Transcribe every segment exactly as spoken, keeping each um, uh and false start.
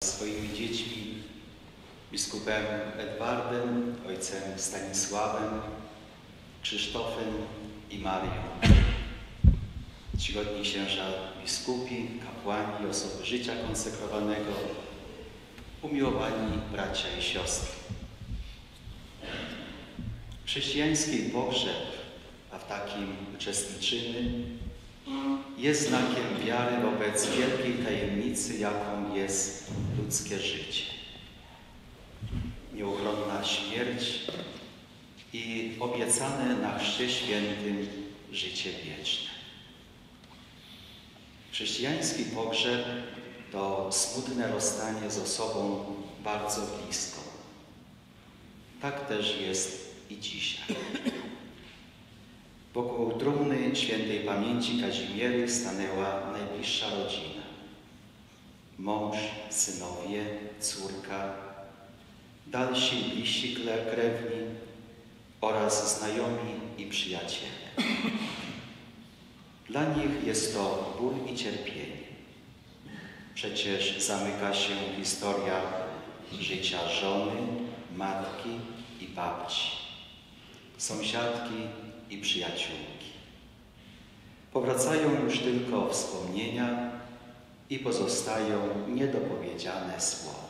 swoimi dziećmi, biskupem Edwardem, ojcem Stanisławem, Krzysztofem i Marią. Czcigodni księża biskupi, kapłani, osoby życia konsekrowanego, umiłowani bracia i siostry. Chrześcijański pogrzeb, a w takim uczestniczymy, jest znakiem wiary wobec wielkiej tajemnicy, jaką jest ludzkie życie. Nieuchronna śmierć i obiecane na chrzcie świętym życie wieczne. Chrześcijański pogrzeb to smutne rozstanie z osobą bardzo bliską. Tak też jest i dzisiaj. Wokół trumny świętej pamięci Kazimiery stanęła najbliższa rodzina. Mąż, synowie, córka, dalsi bliżsi krewni oraz znajomi i przyjaciele. Dla nich jest to ból i cierpienie. Przecież zamyka się historia życia żony, matki i babci, sąsiadki i przyjaciółki. Powracają już tylko wspomnienia i pozostają niedopowiedziane słowa.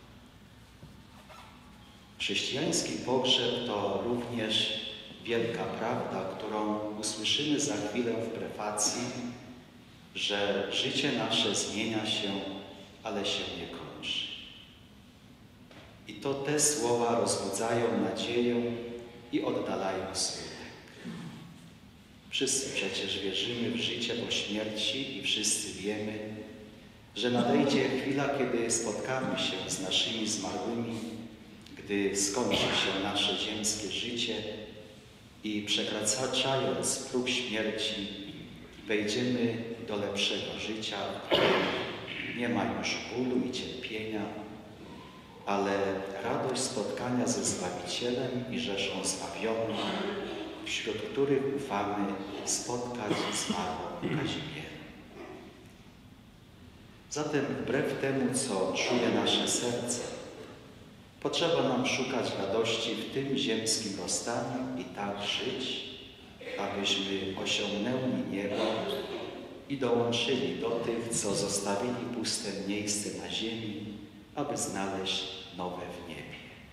Chrześcijański pogrzeb to również wielka prawda, którą usłyszymy za chwilę w prefacji, że życie nasze zmienia się, ale się nie kończy. I to te słowa rozbudzają nadzieję i oddalają smutek. Wszyscy przecież wierzymy w życie po śmierci i wszyscy wiemy, że nadejdzie chwila, kiedy spotkamy się z naszymi zmarłymi, gdy skończy się nasze ziemskie życie i przekraczając próg śmierci wejdziemy do lepszego życia, w którym nie ma już bólu i cierpienia, ale radość spotkania ze Zbawicielem i rzeszą zbawionych, wśród których ufamy spotkać zmarłą Kazimierę. Zatem wbrew temu, co czuje nasze serce, potrzeba nam szukać radości w tym ziemskim rozstaniu i tak żyć, abyśmy osiągnęli niebo i dołączyli do tych, co zostawili puste miejsce na ziemi, aby znaleźć nowe w niebie.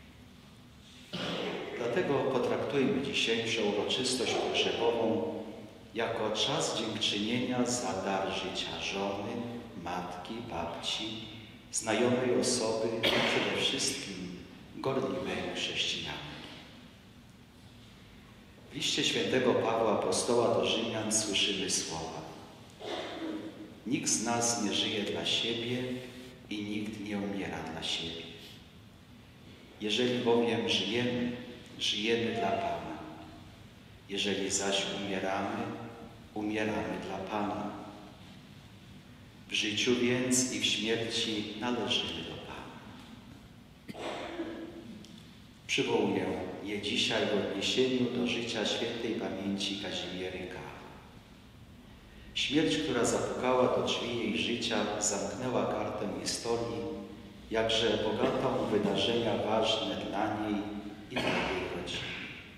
Dlatego potraktujmy dzisiejszą uroczystość pogrzebową jako czas dziękczynienia za dar życia żony, matki, babci, znajomej osoby, a przede wszystkim gorliwej chrześcijanki. W liście świętego Pawła apostoła do Rzymian słyszymy słowa: nikt z nas nie żyje dla siebie i nikt nie umiera dla siebie. Jeżeli bowiem żyjemy, żyjemy dla Pana. Jeżeli zaś umieramy, umieramy dla Pana. W życiu więc i w śmierci należymy do Pana. Przywołuję je dzisiaj w odniesieniu do życia świętej pamięci Kazimiery K. Śmierć, która zapukała do drzwi jej życia, zamknęła kartę historii, jakże bogatą w wydarzenia ważne dla niej i dla jej rodziny.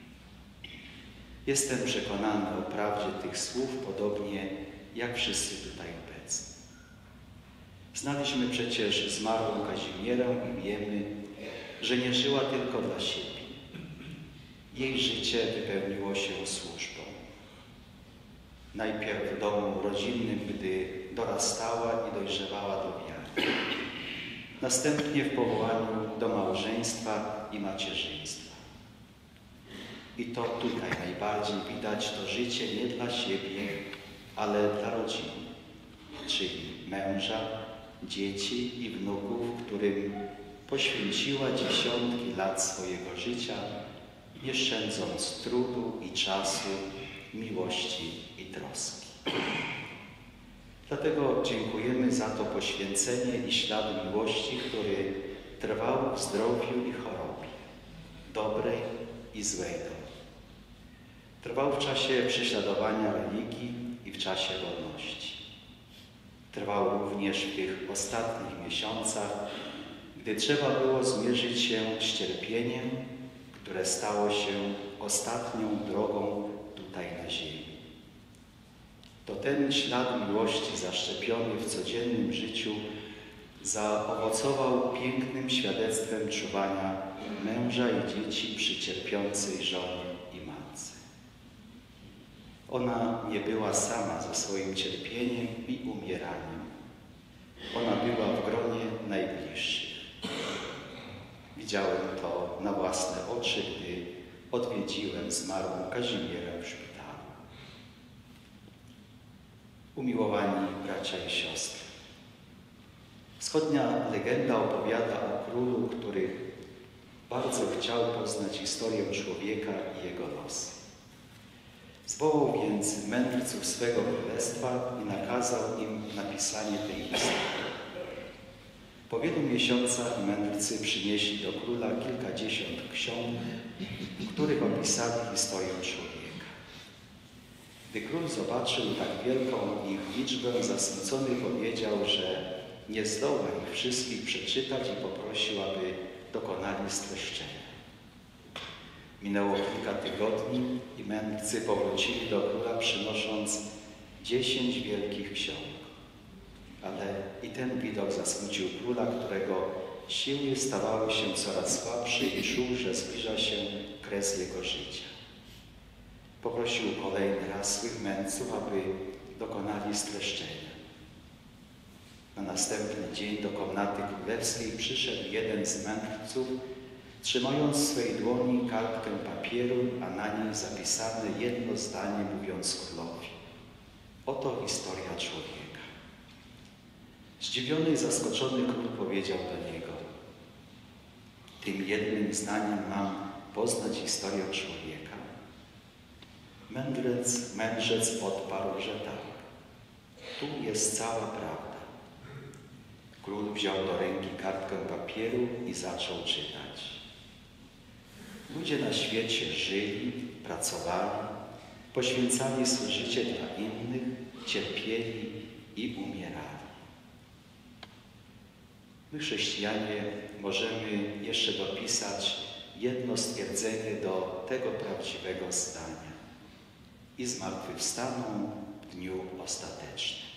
Jestem przekonany o prawdzie tych słów, podobnie jak wszyscy tutaj obecni. Znaliśmy przecież zmarłą Kazimierę i wiemy, że nie żyła tylko dla siebie. Jej życie wypełniło się służbą. Najpierw w domu rodzinnym, gdy dorastała i dojrzewała do wiary. Następnie w powołaniu do małżeństwa i macierzyństwa. I to tutaj najbardziej widać to życie nie dla siebie, ale dla rodziny, czyli męża, dzieci i wnuków, którym poświęciła dziesiątki lat swojego życia, nie szczędząc trudu i czasu, miłości i troski. Dlatego dziękujemy za to poświęcenie i ślad miłości, który trwał w zdrowiu i chorobie, dobrej i złej drodze. Trwał w czasie prześladowania religii i w czasie wolności. Trwał również w tych ostatnich miesiącach gdy trzeba było zmierzyć się z cierpieniem, które stało się ostatnią drogą tutaj na ziemi. To ten ślad miłości zaszczepiony w codziennym życiu zaowocował pięknym świadectwem czuwania męża i dzieci przy cierpiącej żonie i matce. Ona nie była sama ze swoim cierpieniem i umieraniem. Ona była w gronie najbliższych. Widziałem to na własne oczy, gdy odwiedziłem zmarłą Kazimierę w szpitalu. Umiłowani bracia i siostry, wschodnia legenda opowiada o królu, który bardzo chciał poznać historię człowieka i jego losy. Zwołał więc mędrców swego królestwa i nakazał im napisanie tej historii. Po wielu miesiącach mędrcy przynieśli do króla kilkadziesiąt ksiąg, w których opisali historię człowieka. Gdy król zobaczył tak wielką ich liczbę, zasmucony powiedział, że nie zdoła ich wszystkich przeczytać i poprosił, aby dokonali streszczenia. Minęło kilka tygodni i mędrcy powrócili do króla, przynosząc dziesięć wielkich ksiąg. Ale i ten widok zasmucił króla, którego siły stawały się coraz słabsze i czuł, że zbliża się kres jego życia. Poprosił kolejny raz swych mędrców, aby dokonali streszczenia. Na następny dzień do komnaty królewskiej przyszedł jeden z mędrców, trzymając w swej dłoni kartkę papieru, a na niej zapisane jedno zdanie, mówiąc królowi: oto historia człowieka. Zdziwiony i zaskoczony król powiedział do niego: tym jednym zdaniem mam poznać historię człowieka? Mędrzec, mędrzec odparł, że tak. Tu jest cała prawda. Król wziął do ręki kartkę papieru i zaczął czytać. Ludzie na świecie żyli, pracowali, poświęcali swoje życie dla innych, cierpieli i umierali. My, chrześcijanie, możemy jeszcze dopisać jedno stwierdzenie do tego prawdziwego zdania: i zmartwychwstaną w dniu ostatecznym.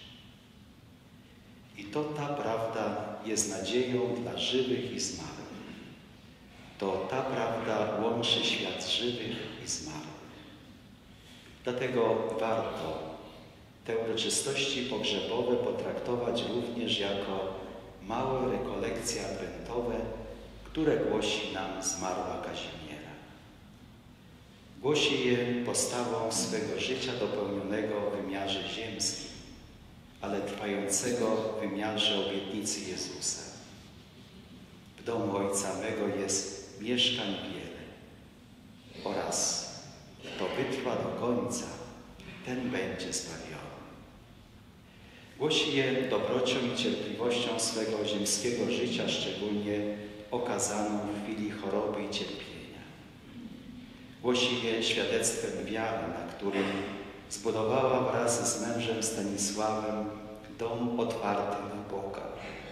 I to ta prawda jest nadzieją dla żywych i zmarłych. To ta prawda łączy świat żywych i zmarłych. Dlatego warto te uroczystości pogrzebowe potraktować również jako małe rekolekcje adwentowe, które głosi nam zmarła Kazimiera. Głosi je postawą swego życia dopełnionego w wymiarze ziemskim, ale trwającego w wymiarze obietnicy Jezusa. W domu Ojca mego jest mieszkań wiele oraz kto wytrwa do końca, ten będzie zbawiony. Głosi je dobrocią i cierpliwością swego ziemskiego życia, szczególnie okazaną w chwili choroby i cierpienia. Głosi je świadectwem wiary, na którym zbudowała wraz z mężem Stanisławem dom otwarty na Boga.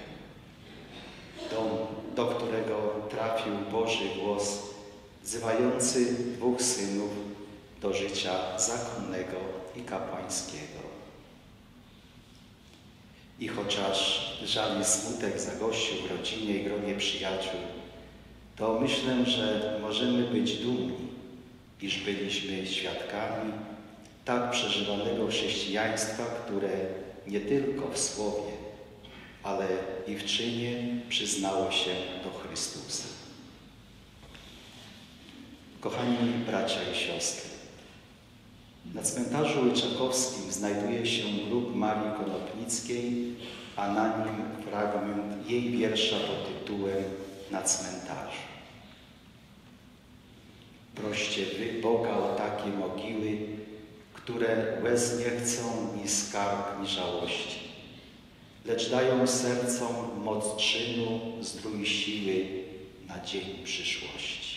Dom, do którego trafił Boży głos wzywający dwóch synów do życia zakonnego i kapłańskiego. I chociaż żal i smutek zagościł w rodzinie i gronie przyjaciół, to myślę, że możemy być dumni, iż byliśmy świadkami tak przeżywanego chrześcijaństwa, które nie tylko w słowie, ale i w czynie przyznało się do Chrystusa. Kochani bracia i siostry, na cmentarzu Łyczakowskim znajduje się grób Marii Konopnickiej, a na nim fragment jej wiersza pod tytułem „Na cmentarzu”. Proście wy Boga o takie mogiły, które łez nie chcą, ni skarg, ni żałości, lecz dają sercom moc czynu, zdrój siły na dzień przyszłości.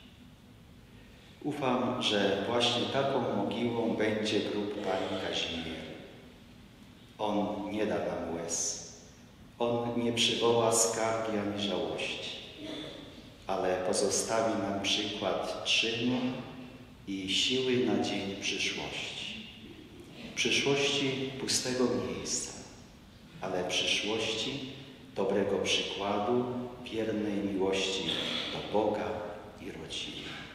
Ufam, że właśnie taką mogiłą będzie grób Pani Kazimiery. On nie da nam łez, On nie przywoła skargi ani żałości, ale pozostawi nam przykład czynu i siły na dzień przyszłości. Przyszłości pustego miejsca, ale przyszłości dobrego przykładu, wiernej miłości do Boga i rodziny.